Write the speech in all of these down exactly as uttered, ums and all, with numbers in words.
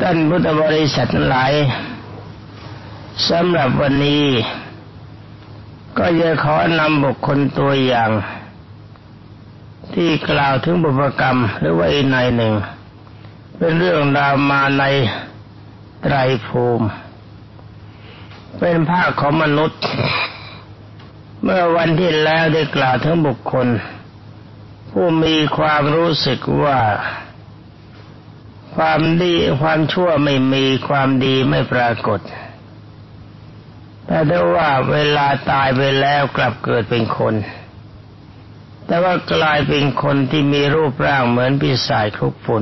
ท่านพุทธบริษัททั้งหลายสำหรับวันนี้ก็จะขอนำบุคคลตัวอย่างที่กล่าวถึงบุพกรรมหรือว่าอีกในหนึ่งเป็นเรื่องราวมาในไตรภูมิเป็นภาคของมนุษย์เมื่อวันที่แล้วได้กล่าวถึงบุคคลผู้มีความรู้สึกว่าความดีความชั่วไม่มีความดีไม่ปรากฏแต่ได้ว่าเวลาตายไปแล้วกลับเกิดเป็นคนแต่ว่ากลายเป็นคนที่มีรูปร่างเหมือนปีศาจคลุกฝุ่น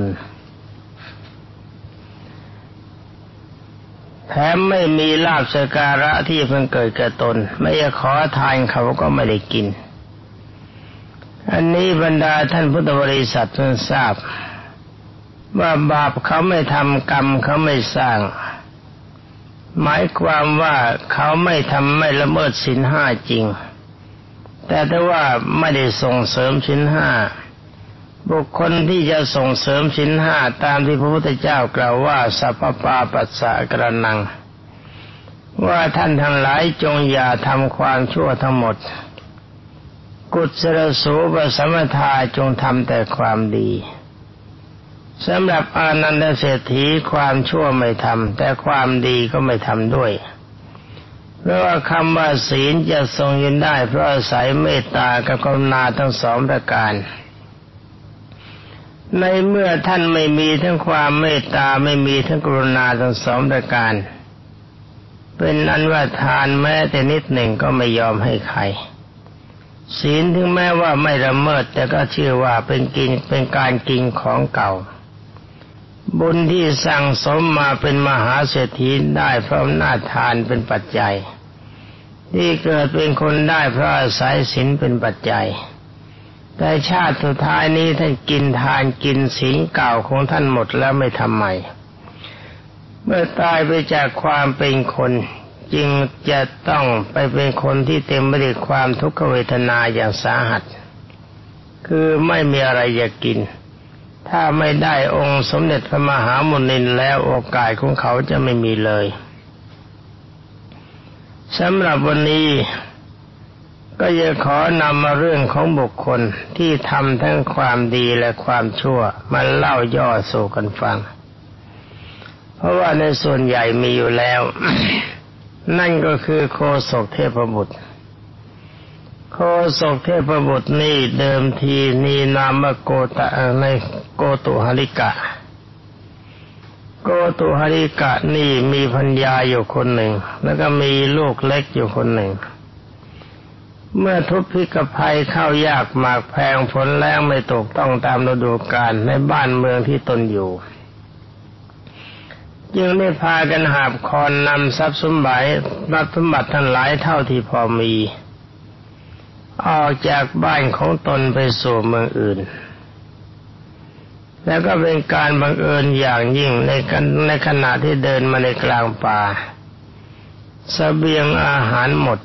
แถมไม่มีลาภสักการะที่เพิ่งเกิดแก่ตนไม่อยากขอทานเขาก็ไม่ได้กินอันนี้บรรดาท่านพุทธบริษัทท่านทราบว่าบาปเขาไม่ทำกรรมเขาไม่สร้างหมายความว่าเขาไม่ทำไม่ละเมิดศีลห้าจริงแต่ถ้าว่าไม่ได้ส่งเสริมศีลห้าบุคคลที่จะส่งเสริมศีลห้าตามที่พระพุทธเจ้ากล่าวว่าสัพพปาปัสสะกรณังว่าท่านทั้งหลายจงอย่าทำความชั่วทั้งหมดกุศลสูปสัมปทาจงทำแต่ความดีสำหรับอานันทเศรษฐีความชั่วไม่ทำแต่ความดีก็ไม่ทำด้วยเพราะว่าคำว่าศีลจะทรงยืนได้เพราะอาศัยเมตตากับกรุณาทั้งสองประการในเมื่อท่านไม่มีทั้งความเมตตาไม่มีทั้งกรุณาทั้งสองประการเป็นนั้นว่าทานแม้แต่นิดหนึ่งก็ไม่ยอมให้ใครศีลถึงแม้ว่าไม่ละเมิดแต่ก็เชื่อว่าเป็นกินเป็นการกินของเก่าบุญที่สั่งสมมาเป็นมหาเศรษฐีได้เพราะอำนาจทานเป็นปัจจัยที่เกิดเป็นคนได้เพราะอาศัยศีลเป็นปัจจัยแต่ชาติสุดท้ายนี้ท่านกินทานกินศีลเก่าของท่านหมดแล้วไม่ทำใหม่เมื่อตายไปจากความเป็นคนจึงจะต้องไปเป็นคนที่เต็มไปด้วยความทุกขเวทนาอย่างสาหัสคือไม่มีอะไรจะกินถ้าไม่ได้องค์สมเด็จพระมหามุนีแล้วโอกาสของเขาจะไม่มีเลยสำหรับวันนี้ก็จะขอนำมาเรื่องของบุคคลที่ทำทั้งความดีและความชั่วมาเล่าย่อสู่กันฟังเพราะว่าในส่วนใหญ่มีอยู่แล้ว นั่นก็คือโคศกเทพบุตรโคศกเทพบุตรนี่เดิมทีนี่นามโกตะในโกตุหริกะโกตุหริกะนี่มีภรรยาอยู่คนหนึ่งแล้วก็มีลูกเล็กอยู่คนหนึ่งเมื่อทุพพิกภัยเข้ายากหมากแพงฝนแล้งไม่ตกต้องตามฤดูกาลในบ้านเมืองที่ตนอยู่จึงได้พากันหาบคอนนำทรัพย์สมบัติทรัพย์สมบัติทั้งหลายเท่าที่พอมีออกจากบ้านของตนไปสู่เมืองอื่นแล้วก็เป็นการบังเอิญอย่างยิ่งในในขณะที่เดินมาในกลางป่าเสบียงอาหารหมด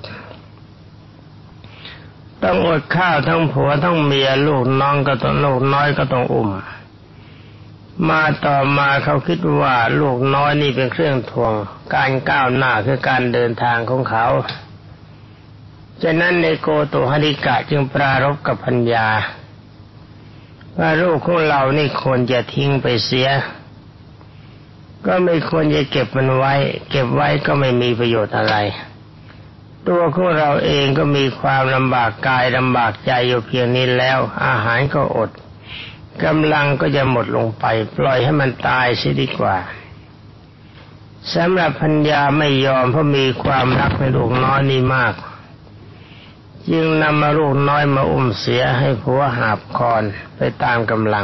ต้องอดข้าวทั้งผัวทั้งเมียลูกน้องก็ต้องลูกน้อยก็ต้องอุ้มมาต่อมาเขาคิดว่าลูกน้อยนี่เป็นเครื่องถ่วงการก้าวหน้าคือการเดินทางของเขาฉะนั้นในโกตุหริกะจึงปรารภกับพัญญาว่าลูกของเรานี่ควรจะทิ้งไปเสียก็ไม่ควรจะเก็บมันไว้เก็บไว้ก็ไม่มีประโยชน์อะไรตัวของเราเองก็มีความลำบากกายลำบากใจอยู่เพียงนี้แล้วอาหารก็อดกำลังก็จะหมดลงไปปล่อยให้มันตายเสียดีกว่าสำหรับพัญญาไม่ยอมเพราะมีความรักในลูกน้อยนี่มากจึงนำมาลูกน้อยมาอุ้มเสียให้ผัวหาบคอนไปตามกำลัง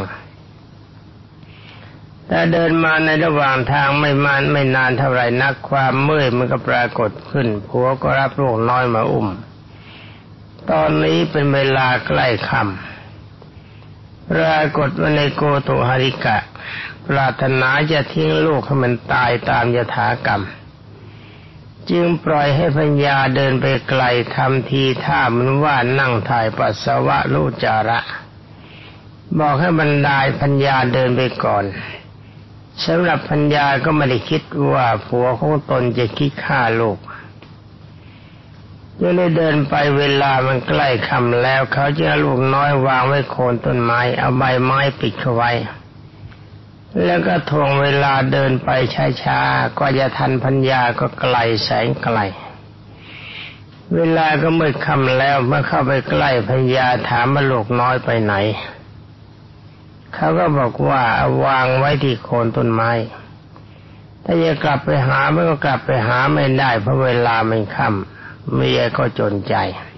แต่เดินมาในระหว่างทางไม่มานไม่นานเท่าไรนักความเมื่อยมันก็ปรากฏขึ้นผัวก็รับลูกน้อยมาอุ้มตอนนี้เป็นเวลาใกล้ค่ำปรากฏว่าในโกตุหริกะปรารถนาจะทิ้งลูกให้มันตายตามยถากรรมจึงปล่อยให้พัญญาเดินไปไกลทำทีท่าเหมือนว่านั่งถ่ายปัสสาวะลุจาระบอกให้บรรดาพัญญาเดินไปก่อนสำหรับพัญญาก็ไม่ได้คิดว่าผัวของตนจะคิดฆ่าลูกยังได้เดินไปเวลามันใกล้ค่ำแล้วเขาจะเอาลูกน้อยวางไว้โคนต้นไม้เอาใบไม้ปิดเข้าไว้แล้วก็ทวงเวลาเดินไปช้าๆกว่าจะทันพัญญาก็ไกลแสนไกลเวลาก็มืดค่ำแล้วเมื่อเข้าไปใกล้พัญญาถามว่าลูกน้อยไปไหนเขาก็บอกว่าเอาวางไว้ที่โคนต้นไม้ถ้าจะกลับไปหามันก็กลับไปหาไม่ได้เพราะเวลามันค่ำเมียก็จนใจ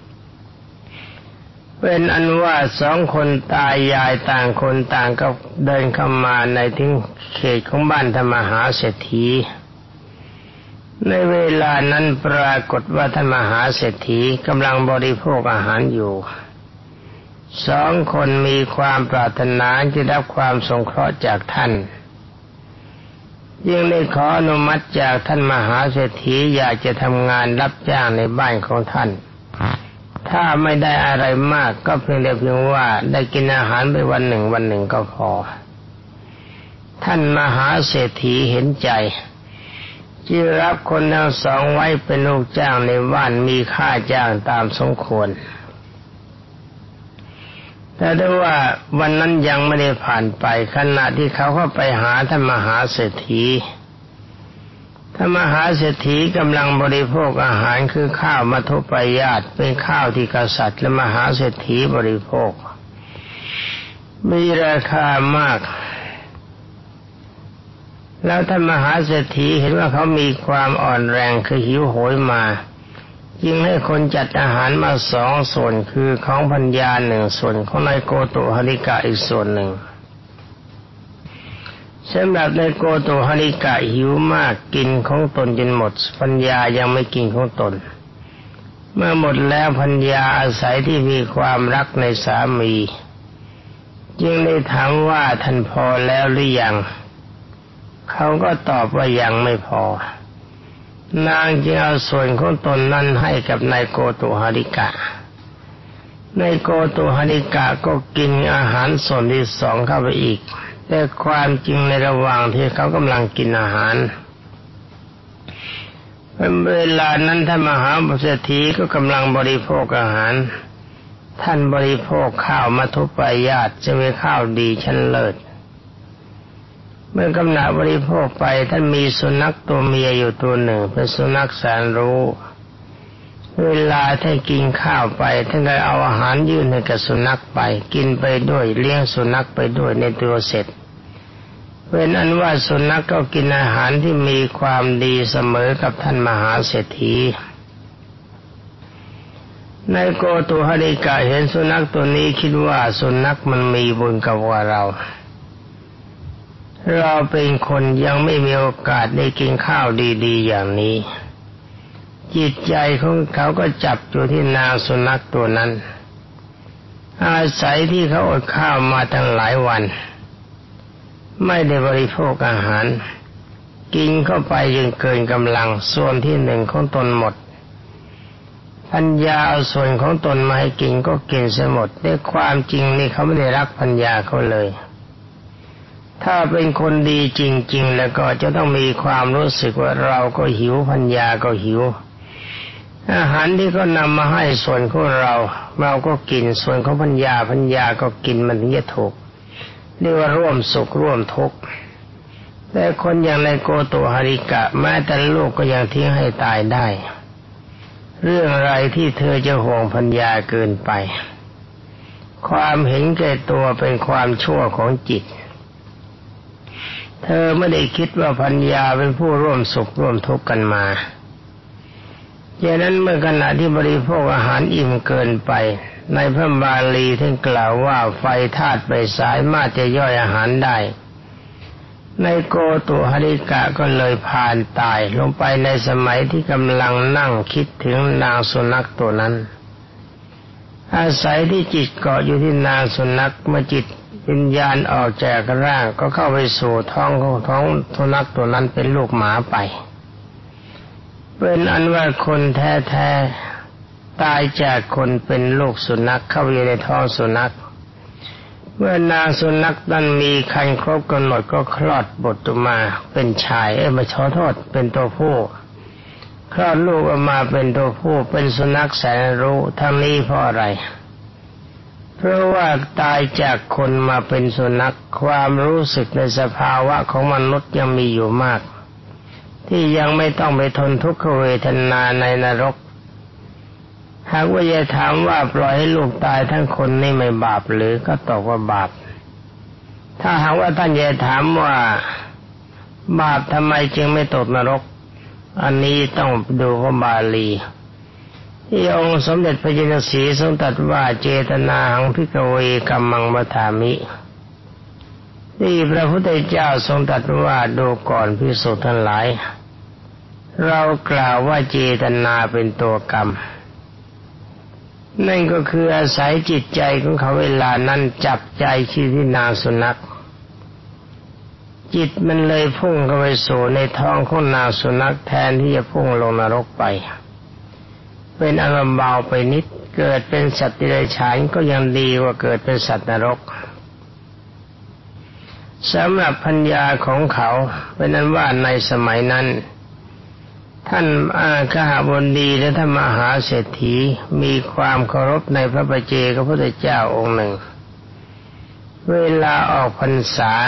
เป็นอันว่าสองคนตายายต่างคนต่างก็เดินเข้ามาในทิ้งเขตของบ้านธรรมหาเศรษฐีในเวลานั้นปรากฏว่าท่านมหาเศรษฐีกำลังบริโภคอาหารอยู่สองคนมีความปรารถนาจะได้รับความสงเคราะห์จากท่านยังได้ขออนุมัติจากท่านมหาเศรษฐีอยากจะทำงานรับจ้างในบ้านของท่านถ้าไม่ได้อะไรมากก็เพียงแต่เพียงว่าได้กินอาหารไปวันหนึ่งวันหนึ่งก็พอท่านมหาเศรษฐีเห็นใจจึงรับคนทั้งสองไว้เป็นลูกจ้างในบ้านมีค่าจ้างตามสมควรแต่ได้ว่าวันนั้นยังไม่ได้ผ่านไปขณะที่เขาเข้าไปหาท่านมหาเศรษฐีท่านมหาเศรษฐีกำลังบริโภคอาหารคือข้าวมัทุปายาตเป็นข้าวที่กษัตริย์และมหาเศรษฐีบริโภคมีราคามากแล้วท่านมหาเศรษฐีเห็นว่าเขามีความอ่อนแรงคือหิวโหยมาจึงให้คนจัดอาหารมาสองส่วนคือของพัญญาหนึ่งส่วนของนายโกตุหริกะอีกส่วนหนึ่งสำหรับนายโกตุหริกะหิวมากกินของตนจนหมดพัญญายังไม่กินของตนเมื่อหมดแล้วพัญญาอาศัยที่มีความรักในสามีจึงได้ถามว่าท่านพอแล้วหรือยังเขาก็ตอบว่ายังไม่พอนางจึงเอาส่วนของตนนั้นให้กับนายโกตุหริกะนายโกตุหริกะก็กินอาหารส่วนที่สองเข้าไปอีกแต่ความจริงในระหว่างที่เขากำลังกินอาหารเป็นเวลานั้นท่านมหาเศรษฐีก็กำลังบริโภคอาหารท่านบริโภคข้าวมัทุปายาตจะมีข้าวดีชั้นเลิศเมื่อกำลังบริโภคไปท่านมีสุนัขตัวเมียอยู่ตัวหนึ่งเป็นสุนัขแสนรู้เวลาท่านกินข้าวไปท่านก็เอาอาหารยื่นให้กับสุนัขไปกินไปด้วยเลี้ยงสุนัขไปด้วยในตัวเสร็จเป็นอันว่าสุนัขก็กินอาหารที่มีความดีเสมอกับท่านมหาเศรษฐีนายโกตุหริกะเห็นสุนัขตัวนี้คิดว่าสุนัขมันมีบุญกับว่าเราเราเป็นคนยังไม่มีโอกาสได้กินข้าวดีๆอย่างนี้จิตใจของเขาก็จับอยู่ที่นางสุนัขตัวนั้นอาศัยที่เขาอดข้าวมาตั้งหลายวันไม่ได้บริโภคอาหารกินเข้าไปจนเกินกำลังส่วนที่หนึ่งของตนหมดพัญญาเอาส่วนของตนมาให้กินก็กินเสียหมดด้วยความจริงนี่เขาไม่ได้รักพัญญาเขาเลยถ้าเป็นคนดีจริงๆแล้วก็จะต้องมีความรู้สึกว่าเราก็หิวพัญญาก็หิวอาหารที่เขานำมาให้ส่วนของเราเราก็กินส่วนของพัญญาพัญญาก็กินมันถึงจะถูกเรียกว่าร่วมสุขร่วมทุกข์แต่คนอย่างนายโกตุหริกะแม้แต่ลูกก็ยังทิ้งให้ตายได้เรื่องอะไรที่เธอจะห่วงพัญญาเกินไปความเห็นแก่ตัวเป็นความชั่วของจิตเธอไม่ได้คิดว่าพัญญาเป็นผู้ร่วมสุขร่วมทุกข์กันมาดังนั้นเมื่อขณะที่บริโภคอาหารอิ่มเกินไปในพระบาลีท่านกล่าวว่าไฟธาตุไปสายมากจะย่อยอาหารได้ในโกตุหริกะก็เลยผ่านตายลงไปในสมัยที่กำลังนั่งคิดถึงนางสุนัขตัวนั้นอาศัยที่จิตเกาะอยู่ที่นางสุนัขเมื่อจิตวิญญาณออกจากร่างก็เข้าไปสู่ท้องของท้องสุนัขตัวนั้นเป็นลูกหมาไปเป็นอันว่าคนแท้ๆตายจากคนเป็นลูกสุนัขเข้าอยู่ในท้องสุนัขเมื่อนางสุนัขนั้นมีครรภ์ครบกำหนดก็คลอดบุตรออกมาเป็นชายเอ้ยมาขอโทษเป็นตัวผู้คลอดลูกออกมาเป็นตัวผู้เป็นสุนัขแสนรู้ทั้งนี้เพราะอะไรเพราะว่าตายจากคนมาเป็นสุนัขความรู้สึกในสภาวะของมนุษย์ยังมีอยู่มากที่ยังไม่ต้องไปทนทุกขเวทนาในนรกหากว่าจะถามว่าปล่อยให้ลูกตายทั้งคนนี่ไม่บาปหรือก็ตอบว่าบาปถ้าหากว่าท่านจะถามว่าบาปทำไมจึงไม่ตกนรกอันนี้ต้องดูพระบาลีที่องค์สมเด็จพระจินสีทรงตรัสว่าเจตนาหังภิกขเวกัมมังมัฏฐามิที่พระพุทธเจ้าทรงตรัสว่าดูก่อนภิกษุทั้งหลายเรากล่าวว่าเจตนาเป็นตัวกรรมนั่นก็คืออาศัยจิตใจของเขาเวลานั้นจับใจที่ที่นางสุนัขจิตมันเลยพุ่งเข้าไปสู่ในท้องของนางสุนัขแทนที่จะพุ่งลงนรกไปเป็นอารมณ์เบาไปนิดเกิดเป็นสัตว์เดรัจฉานก็ยังดีกว่าเกิดเป็นสัตว์นรกสำหรับปัญญาของเขาเป็นนั้นว่าในสมัยนั้นท่านอาคหบดีและท่านมหาเศรษฐีมีความเคารพในพระปัจเจกพุทธเจ้าองค์หนึ่งเวลาออกพรรษา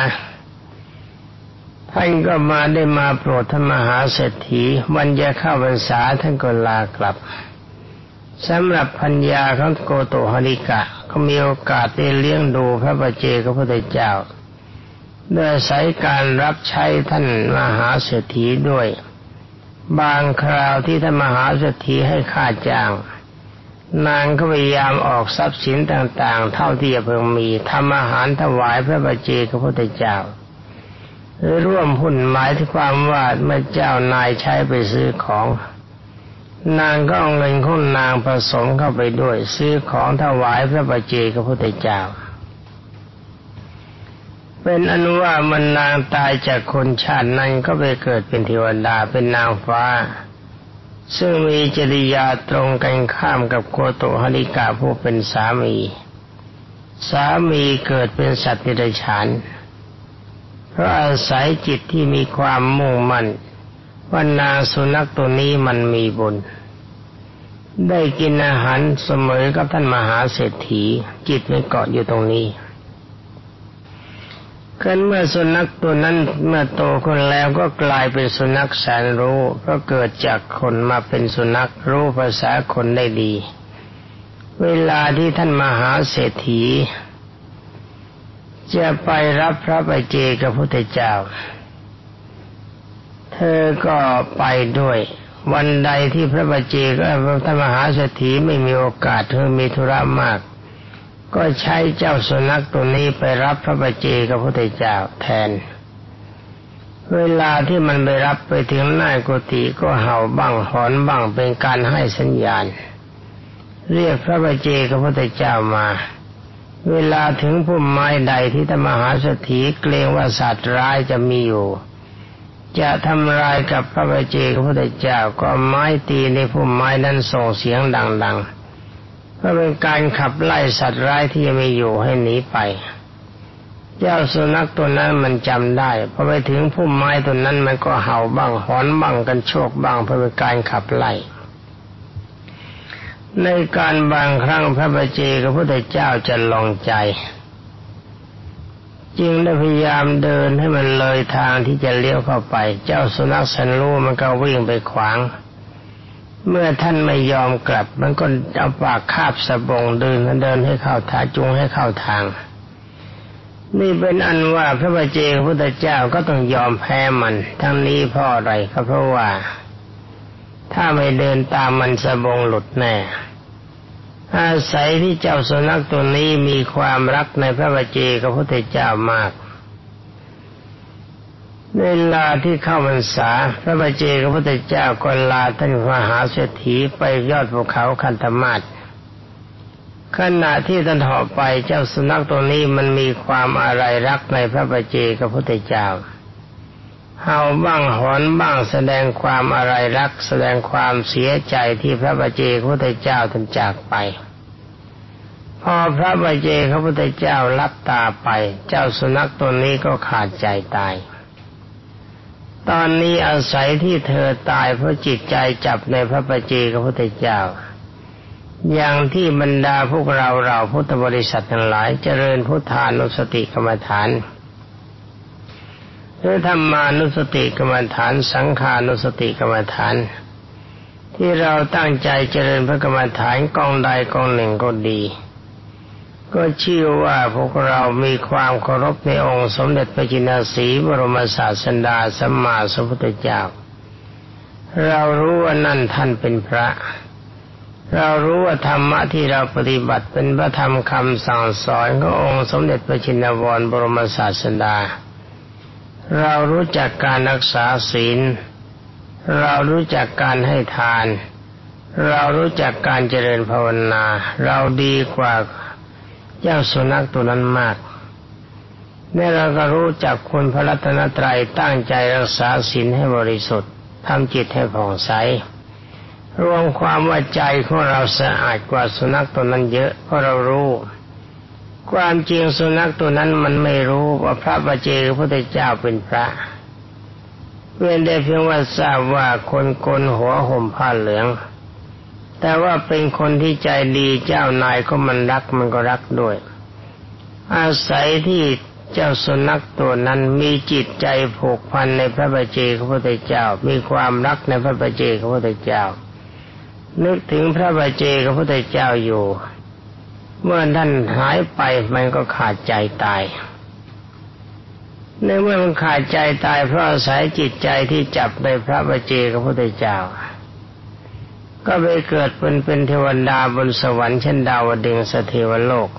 ท่านก็มาได้มาโปรดท่านมหาเศรษฐีวันจะเข้าพรรษาท่านก็ลากลับสำหรับพัญญาของโกโตหริกะก็มีโอกาสได้เลี้ยงดูพระปัจเจกพุทธเจ้าโดยอาศัยการรับใช้ท่านมหาเศรษฐีด้วยบางคราวที่ท่านมหาเศรษฐีให้ค่าจ้างนางก็พยายามออกทรัพย์สินต่างๆเท่าที่จะเพิ่งมีทำอาหารถวายพระปัจเจกพุทธเจ้าหรือร่วมหุ้นหมายถึงความว่าเมื่อเจ้านายใช้ไปซื้อของนางก็เอาเงินของนางผสมเข้าไปด้วยซื้อของถวายพระปัจเจกพุทธเจ้าเป็นอนุว่ามันนางตายจากคนชาตินั้นก็ไปเกิดเป็นเทวดาเป็นนางฟ้าซึ่งมีจริยาตรงกันข้ามกับโกโตหริกะผู้เป็นสามีสามีเกิดเป็นสัตว์เดรัจฉานเพราะอาศัยจิตที่มีความมุ่งมั่นว่านางสุนัขตัวนี้มันมีบุญได้กินอาหารเสมอกับท่านมหาเศรษฐีจิตมันเกาะอยู่ตรงนี้กันเมื่อสุนัขตัวนั้นเมื่อโตขึ้นแล้วก็กลายเป็นสุนัขแสนรู้เพราะเกิดจากคนมาเป็นสุนัขรู้ภาษาคนได้ดีเวลาที่ท่านมหาเศรษฐีจะไปรับพระปัจเจกพุทธเจ้าเธอก็ไปด้วยวันใดที่พระปัจเจกท่านมหาเศรษฐีไม่มีโอกาสเธอมีธุระมากก็ใช้เจ้าสุนัขตัวนี้ไปรับพระปัจเจกพุทธเจ้าแทนเวลาที่มันไปรับไปถึงหน้ากุฏิก็เห่าบ้างหอนบ้างเป็นการให้สัญญาณเรียกพระปัจเจกพุทธเจ้ามาเวลาถึงพุ่มไม้ใดที่ท่านมหาเศรษฐีเกรงว่าสัตว์ร้ายจะมีอยู่จะทำลายกับพระปัจเจกพุทธเจ้าก็ไม้ตีในพุ่มไม้นั้นส่งเสียงดังๆเพื่อเป็นการขับไล่สัตว์ร้ายที่ยังมีอยู่ให้หนีไปเจ้าสุนัขตัวนั้นมันจำได้พอไปถึงพุ่มไม้ตัวนั้นมันก็เห่าบ้างหอนบ้างกันโชกบ้างเพื่อเป็นการขับไล่ในการบางครั้งพระปัจเจกพุทธเจ้าจะลองใจจึงได้พยายามเดินให้มันเลยทางที่จะเลี้ยวเข้าไปเจ้าสุนัขสันรู้มันก็วิ่งไปขวางเมื่อท่านไม่ยอมกลับมันก็เอาปากคาบสะบงเดินเดินให้เข้าทางจูงให้เข้าทางนี่เป็นอันว่าพระปัจเจกพุทธเจ้าก็ต้องยอมแพ้มันทั้งนี้เพราะอะไรก็เพราะว่าถ้าไม่เดินตามมันสะบงหลุดแน่อาศัยที่เจ้าสุนัขตัวนี้มีความรักในพระปัจเจกพุทธเจ้ามากเวลาที่เข้าพรรษาพระปัจเจกพุทธเจ้าก็ลาท่านมหาเศรษฐีไปยอดภูเขาคันธมาศขณะที่ท่านเหาะไปเจ้าสุนัขตัวนี้มันมีความอะไรรักในพระปัจเจกพุทธเจ้าเห่าบ้างหอนบ้างแสดงความอะไรรักแสดงความเสียใจที่พระปัจเจกพุทธเจ้าท่านจากไปพอพระปัจเจกพระพุทธเจ้ารับตาไปเจ้าสุนัขตัวนี้ก็ขาดใจตายตอนนี้อาศัยที่เธอตายเพราะจิตใจจับในพระปัจเจกพระพุทธเจ้าอย่างที่บรรดาพวกเราเราพุทธบริษัททั้งหลายเจริญพุทธานุสติกรรมฐานหรือธรรมานุสติกรรมฐานสังขานุสติกรรมฐานที่เราตั้งใจเจริญพระกรรมฐานกองใดกองหนึ่งก็ดีก็เชื่อว่าพวกเรามีความเคารพในองค์สมเด็จพระจินสีบรมศาสดาสัมมาสัมพุทธเจ้าเรารู้ว่านั่นท่านเป็นพระเรารู้ว่าธรรมะที่เราปฏิบัติเป็นพระธรรมคำสั่งสอนขององค์สมเด็จพระชินวรบรมศาสดาเรารู้จักการรักษาศีลเรารู้จักการให้ทานเรารู้จักการเจริญภาวนาเราดีกว่าเจ้าสุนัขตัวนั้นมากนี่เราก็รู้จักคุณพระรัตนตรัยตั้งใจรักษาศีลให้บริสุทธิ์ทำจิตให้ผ่องใสรวมความว่าใจของเราสะอาดกว่าสุนัขตัวนั้นเยอะเพราะเรารู้ความจริงสุนัขตัวนั้นมันไม่รู้ว่าพระปัจเจกพระพุทธเจ้าเป็นพระเพียงได้เพียงว่าทราบว่าคนโกนหัวห่มผ้าเหลืองแต่ว่าเป็นคนที่ใจดีเจ้านายก็มันรักมันก็รักด้วยอาศัยที่เจ้าสุนัขตัวนั้นมีจิตใจผูกพันในพระปัจเจกพระพุทธเจ้ามีความรักในพระปัจเจกพระพุทธเจ้านึกถึงพระปัจเจกพระพุทธเจ้าอยู่เมื่อท่านหายไปมันก็ขาดใจตายในเมื่อมันขาดใจตายเพราะอาศัยจิตใจที่จับในพระปัจเจกพระพุทธเจ้าก็ไปเกิดเป็นเป็นเทวดาบนสวรรค์ชั้นดาวดึงสเทวโลก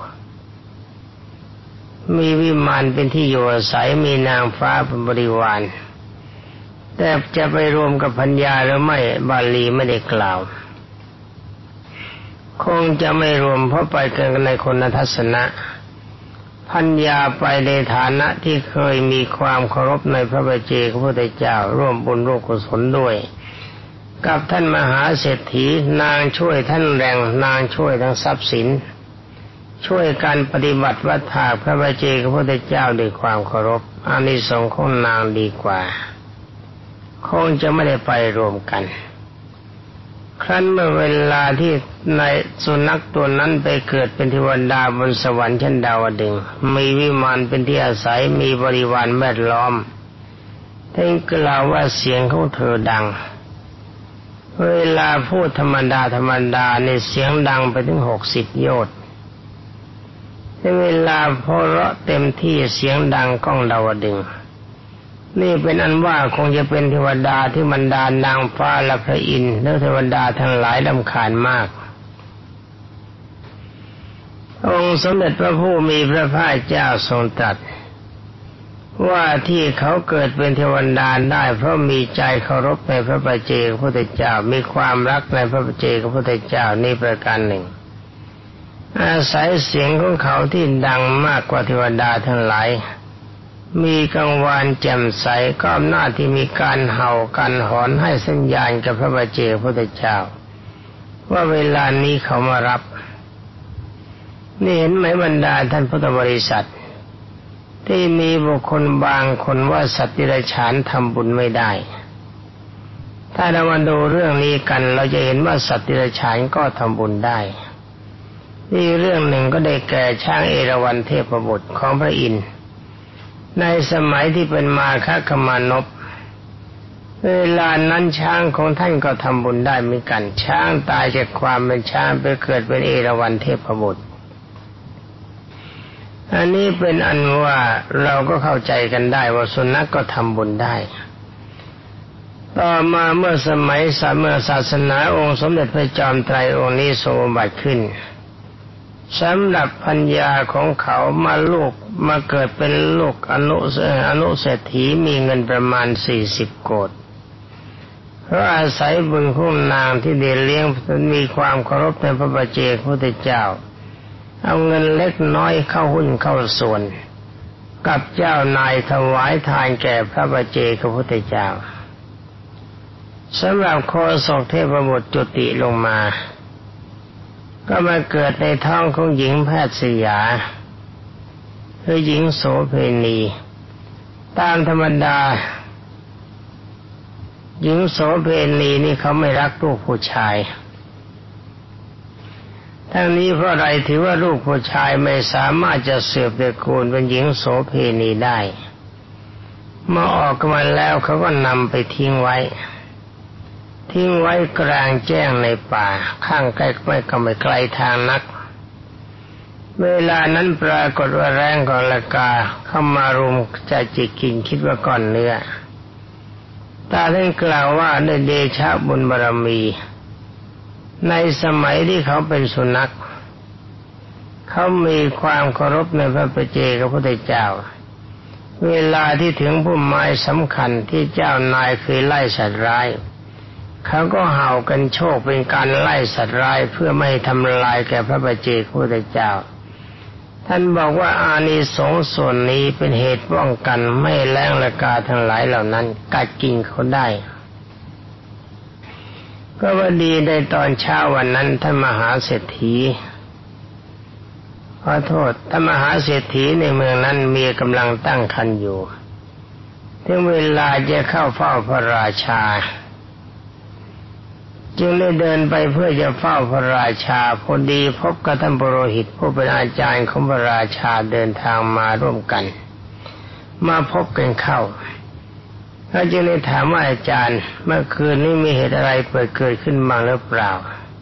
มีวิมานเป็นที่อยู่อาศัยมีนางฟ้าเป็นบริวารแต่จะไปรวมกับพัญญาหรือไม่บาลีไม่ได้กล่าวคงจะไม่รวมเพราะไปเกินในคนทัศนะพัญญาไปในฐานะที่เคยมีความเคารพในพระปัจเจกพระพุทธเจ้าร่วมบุญร่วมกุศลด้วยกับท่านมหาเศรษฐีนางช่วยท่านแรงนางช่วยทั้งทรัพย์สินช่วยการปฏิบัติวัฏฏะพระปัจเจกพระพุทธเจ้าด้วยความเคารพอานิสงส์ของนางดีกว่าคงจะไม่ได้ไปรวมกันครั้นเมื่อเวลาที่ในสุนัขตัวนั้นไปเกิดเป็นเทวดาบนสวรรค์ชั้นดาวดึงส์มีวิมานเป็นที่อาศัยมีบริวารแวดล้อมท่านกล่าวว่าเสียงของเธอดังเวลาพูดธรรมดาธรรมดาในเสียงดังไปถึงหกสิบโยชน์ในเวลาพอเราะเต็มที่เสียงดังก้องดาวดึงส์นี่เป็นอันว่าคงจะเป็นเทวดาที่บรรดานางฟ้าและพระอินทร์และเทวดาทั้งหลายรำคาญมากองค์สมเด็จพระผู้มีพระภาคเจ้าทรงตรัสว่าที่เขาเกิดเป็นเทวดาได้เพราะมีใจเคารพในพระปัจเจกพระพุทธเจ้ามีความรักในพระปัจเจกพระพุทธเจ้านี่ประการหนึ่งอาศัยเสียงของเขาที่ดังมากกว่าเทวดาทั้งหลายมีกังวานแจ่มใสก็อำนาจที่มีการเห่ากันหอนให้สัญญาณกับพระปัจเจกพระพุทธเจ้าว่าเวลานี้เขามารับนี่เห็นไหมบรรดาท่านพุทธบริษัทที่มีบุคคลบางคนว่าสัตว์ดิรัจฉานทำบุญไม่ได้ถ้าเรามาดูเรื่องนี้กันเราจะเห็นว่าสัตว์ดิรัจฉานก็ทำบุญได้นี่เรื่องหนึ่งก็ได้แก่ช้างเอราวัณเทพบุตรของพระอินทร์ในสมัยที่เป็นมาฆคมานพเวลานั้นช้างของท่านก็ทำบุญได้เหมือนกันช้างตายจากความเป็นช้างไปเกิดเป็นเอราวัณเทพบุตรอันนี้เป็นอันว่าเราก็เข้าใจกันได้ว่าสุนัขก็ทำบุญได้ต่อมาเมื่อสมัยสามเมื่อศาสนาองค์สมเด็จพระจอมไตรองค์นี้ทรงอุบัติขึ้นสำหรับพัญญาของเขามาลูกมาเกิดเป็นลูกอนุอนุเศรษฐีมีเงินประมาณสี่สิบโกฏเพราะอาศัยบุญของนางที่ได้เลี้ยงมีความเคารพในพระปัจเจกพระพุทธเจ้าเอาเงินเล็กน้อยเข้าหุ้นเข้าส่วนกับเจ้านายถวายทานแก่พระปัจเจกพระพุทธเจ้าสำหรับโคศกเทพบุตรจุติลงมาก็มาเกิดในท้องของหญิงแพทย์สยาคือหญิงโสเพณีตามธรรมดาหญิงโสเพณีนี่เขาไม่รักลูกผู้ชายทั้งนี้เพราะอะไรถือว่าลูกผู้ชายไม่สามารถจะสืบตระกูลเป็นหญิงโสเพณีได้เมื่อออกมาแล้วเขาก็นำไปทิ้งไว้ทิ้งไว้กลางแจ้งในป่าข้างใกล้ไม่ก็ไม่ไกลทางนักเวลานั้นปรากฏว่าแรงของละกาเข้ามารุมจะจิกกินคิดว่าก้อนเนื้อตาท่านกล่าวว่าในเดชะบุญบารมีในสมัยที่เขาเป็นสุนัขเขามีความเคารพในพระปัจเจกพุทธเจ้าเวลาที่ถึงพุ่มไม้สำคัญที่เจ้านายเคยไล่สัตว์ร้ายเขาก็เห่ากันโชคเป็นการไล่สัตว์ร้ายเพื่อไม่ทำลายแก่พระปัจเจกพุทธเจ้าท่านบอกว่าอานิสงส์ส่วนนี้เป็นเหตุป้องกันไม่แรงละกาทั้งหลายเหล่านั้นกัดกินเขาได้ก็ว่าดีในตอนเช้าวันนั้นท่านมหาเศรษฐีขอโทษท่านมหาเศรษฐีในเมืองนั้นมีกำลังตั้งครรภ์อยู่ถึงเวลาจะเข้าเฝ้าพระราชาจึงได้เดินไปเพื่อจะเฝ้าพระราชาพอดีพบกับท่านปุโรหิตผู้เป็นอาจารย์ของพระราชาเดินทางมาร่วมกันมาพบกันเข้าเขาจึงได้ถามว่าอาจารย์เมื่อคืนนี้มีเหตุอะไรเกิดเกิดขึ้นบ้างหรือเปล่า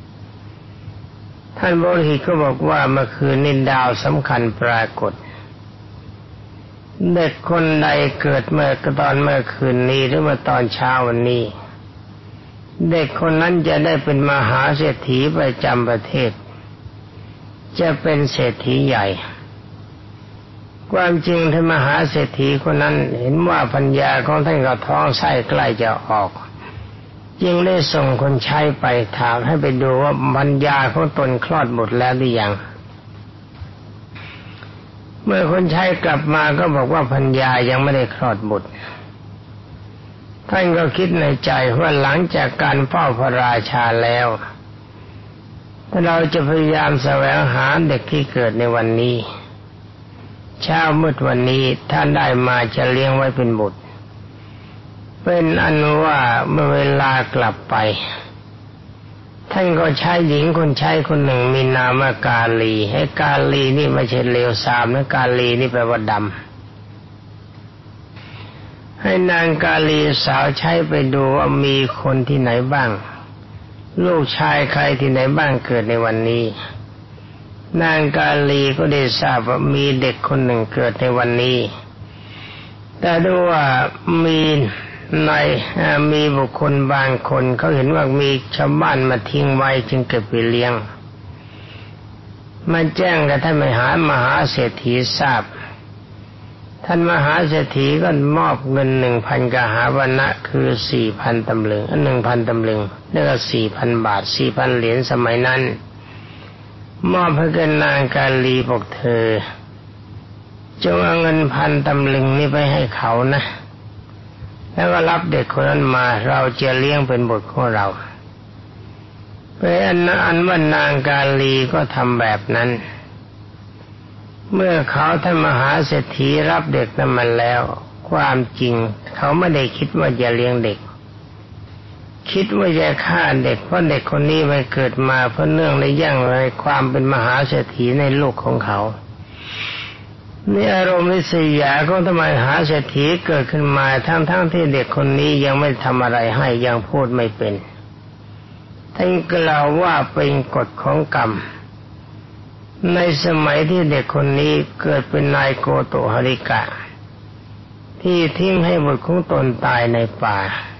ท่านปุโรหิตก็บอกว่าเมื่อคืนนี้ดาวสำคัญปรากฏเด็กคนใดเกิดเมื่อตอนเมื่อคืนนี้หรือเมื่อตอนเช้าวันนี้เด็กคนนั้นจะได้เป็นมหาเศรษฐีประจำประเทศจะเป็นเศรษฐีใหญ่ความจริงท่านมหาเศรษฐีคนนั้นเห็นว่าปัญญาของท่านก็ท้องไส้ใกล้จะออกจึงได้ส่งคนใช้ไปถามให้ไปดูว่าปัญญาของตนคลอดหมดแล้วหรือยังเมื่อคนใช้กลับมาก็บอกว่าปัญญายังไม่ได้คลอดบุตรท่านก็คิดในใจว่าหลังจากการเฝ้าพระราชาแล้วเราจะพยายามแสวงหาเด็กที่เกิดในวันนี้เช้ามืดวันนี้ท่านได้มาจะเลี้ยงไว้เป็นบุตรเป็นอันว่าเมื่อเวลากลับไปท่านก็ใช้หญิงคนใช้คนหนึ่งมีนามกาลีให้กาลีนี่ไม่ใช่เลวทรามนะกาลีนี่แปลว่าดำให้นางกาลีสาวใช้ไปดูว่ามีคนที่ไหนบ้างลูกชายใครที่ไหนบ้างเกิดในวันนี้นางกาลีก็ได้ทราบว่ามีเด็กคนหนึ่งเกิดในวันนี้แต่ดูว่ามีในมีบุคคลบางคนเขาเห็นว่ามีชาวบ้านมาทิ้งไว้จึงเก็บไปเลี้ยงมาแจ้งกับท่านมหามหาเศรษฐีทราบท่านมหาเศรษฐีก็มอบเงินหนึ่งพันกหาวันนะคือสี่พันตำลึงอันหนึ่งพันตำลึงแล้วก็สี่พันบาทสี่พันเหรียญสมัยนั้นมอบให้กับนางกาลีบอกเธอจงเอาเงินพันตำลึงนี้ไปให้เขานะแล้วก็รับเด็กคนนั้นมาเราจะเลี้ยงเป็นบุตรของเราเป็นอันว่านางกาลีก็ทำแบบนั้นเมื่อเขาท่านมหาเศรษฐีรับเด็กนั้นมาแล้วความจริงเขาไม่ได้คิดว่าจะเลี้ยงเด็กคิดว่าจะฆ่าเด็กเพราะเด็กคนนี้มันเกิดมาเพราะเนื่องในยั่งในความเป็นมหาเศรษฐีในลูกของเขานี่อารมณ์ริษยาของท่านมหาเศรษฐีเกิดขึ้นมาทั้งๆที่เด็กคนนี้ยังไม่ทำอะไรให้ยังพูดไม่เป็นท่านกล่าวว่าเป็นกฎของกรรมในสมัยที่เด็กคนนี้เกิดเป็นนายโกโตหริกะที่ทิ้งให้บุตรของตนตายในป่า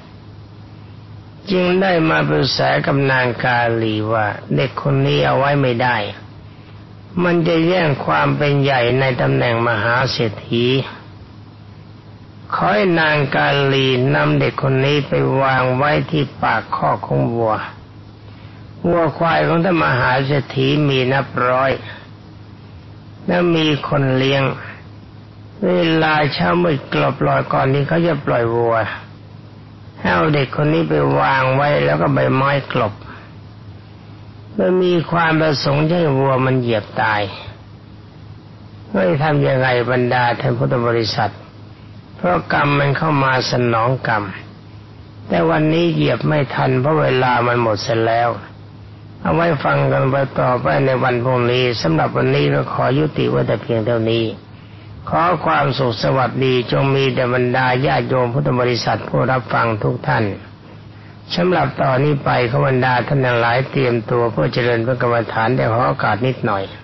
จึงได้มาปรึกษากับนางกาลีว่าเด็กคนนี้เอาไว้ไม่ได้มันจะแย่งความเป็นใหญ่ในตำแหน่งมหาเศรษฐีขอให้นางกาลีนำเด็กคนนี้ไปวางไว้ที่ปากคอกของวัววัวควายของท่านมหาเศรษฐีมีนับร้อยและมีคนเลี้ยงเวลาเช้ามืดกลบลอยก่อนที่เขาจะปล่อยวัวให้เอาเด็กคนนี้ไปวางไว้แล้วก็ใบไม้กลบมันมีความประสงค์ให้วัวมันเหยียบตายไม่ทำยังไงบรรดาท่านพุทธบริษัทเพราะกรรมมันเข้ามาสนองกรรมแต่วันนี้เหยียบไม่ทันเพราะเวลามันหมดเสียแล้วเอาไว้ฟังกันไปต่อไปในวันพรุ่งนี้สำหรับวันนี้เราขอยุติไว้แต่เพียงเท่านี้ขอความสุขสวัสดีจงมีแด่บรรดาญาติโยมพุทธบริษัทผู้รับฟังทุกท่านสำหรับต่อนนี้ไปขอบรรดาท่านทั้งหลายเตรียมตัวเพื่อเจริญพระกรรมฐานได้ขอโอกาสนิดหน่อย